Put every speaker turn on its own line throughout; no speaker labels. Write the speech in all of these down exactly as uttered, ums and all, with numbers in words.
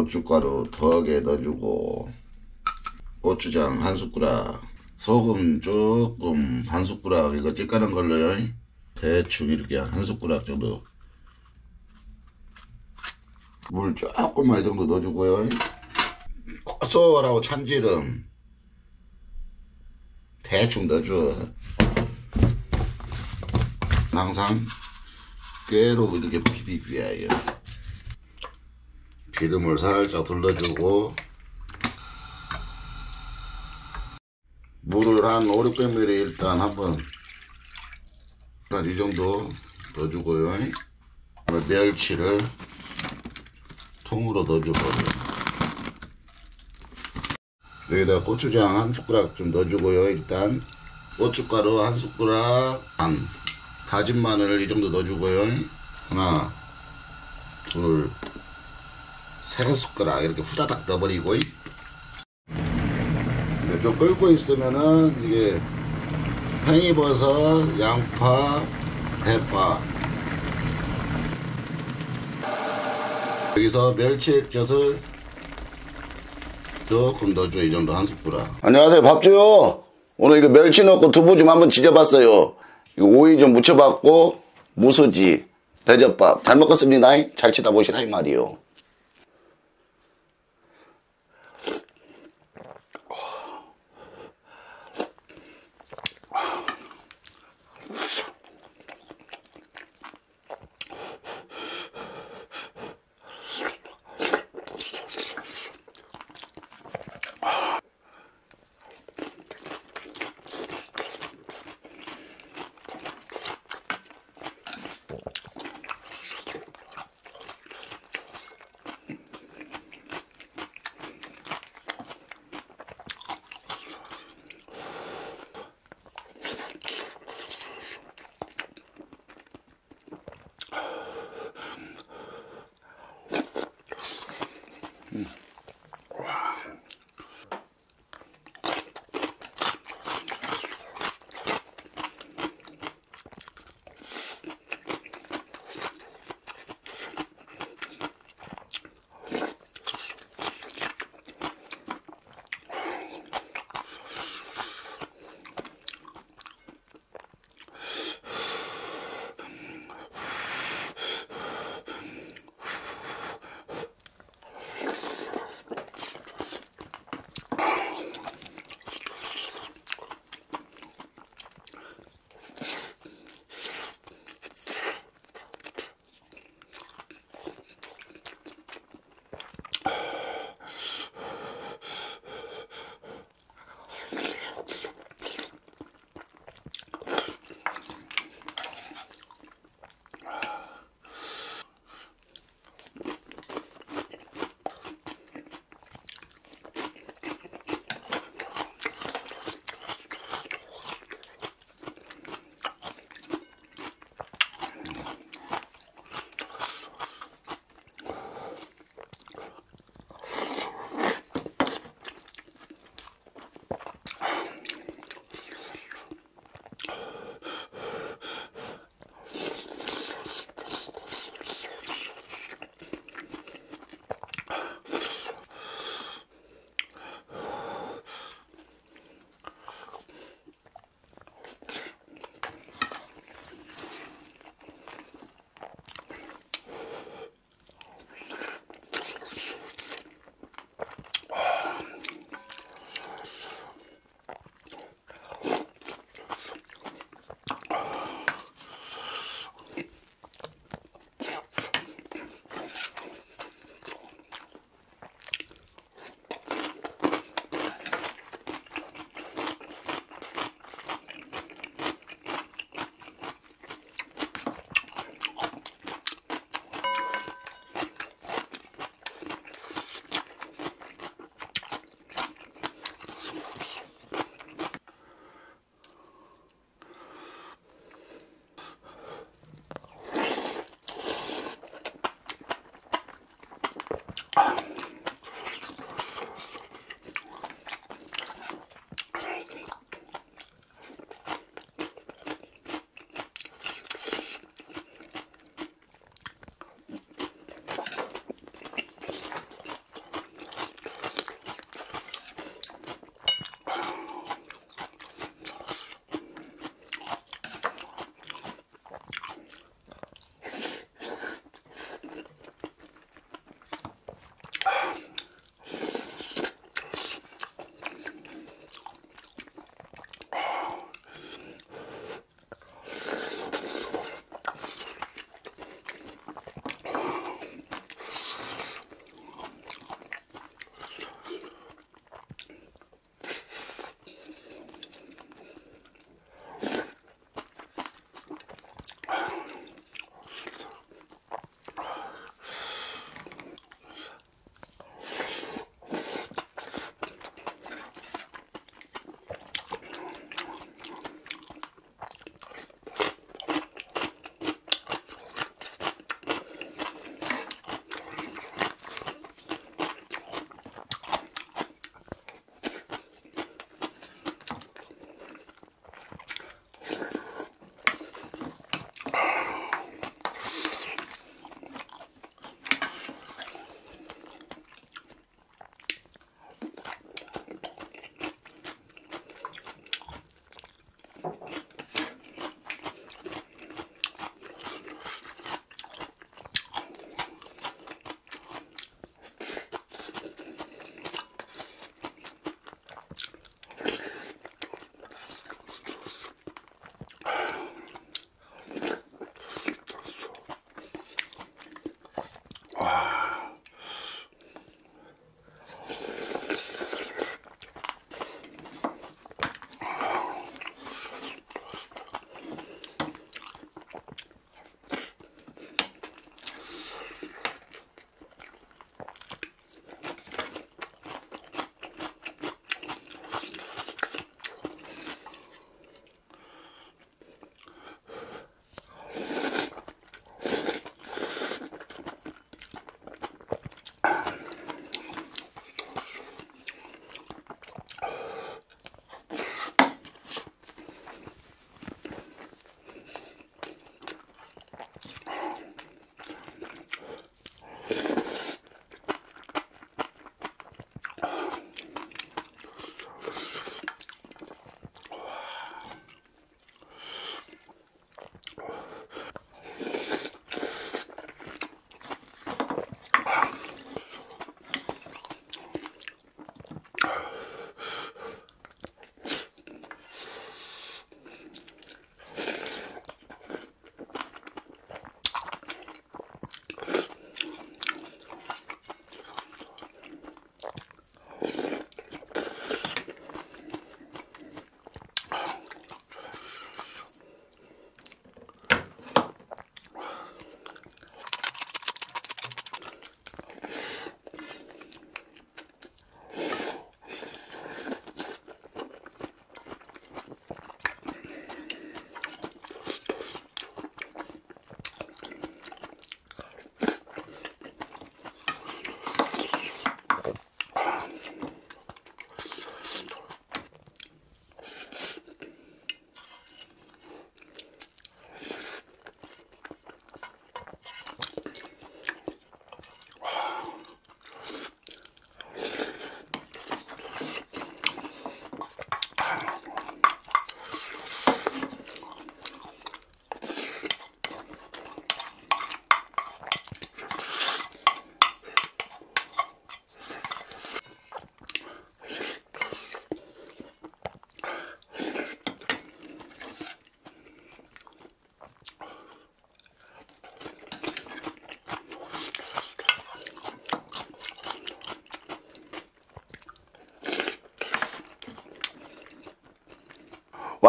고춧가루 더하게 넣어주고, 고추장 한 숟가락, 소금 조금 한 숟가락, 이거 찌까는 걸로요. 대충 이렇게 한 숟가락 정도, 물 조금만 이 정도 넣어주고요. 고소하고 참기름 대충 넣어줘. 항상 깨로 이렇게 비비비해요. 기름을 살짝 둘러주고, 물을 한 오백육 밀리리터 일단 한번 이 정도 넣어주고요. 멸치를 통으로 넣어주고요. 여기다 고추장 한 숟가락 좀 넣어주고요. 일단 고춧가루 한 숟가락 반, 다진 마늘 이 정도 넣어주고요. 하나, 둘, 세 숟가락 이렇게 후다닥 넣어버리고, 좀 끓고 있으면은 이게 팽이버섯, 양파, 대파, 여기서 멸치액젓을 조금 넣어줘. 이 정도 한 숟가락. 안녕하세요, 밥주요. 오늘 이거 멸치 넣고 두부 좀 한번 지져봤어요. 이거 오이 좀 무쳐봤고, 무수지, 대접밥 잘 먹었습니다. 잘 치다 보시라 이 말이요.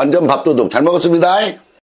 완전 밥도둑. 잘 먹었습니다.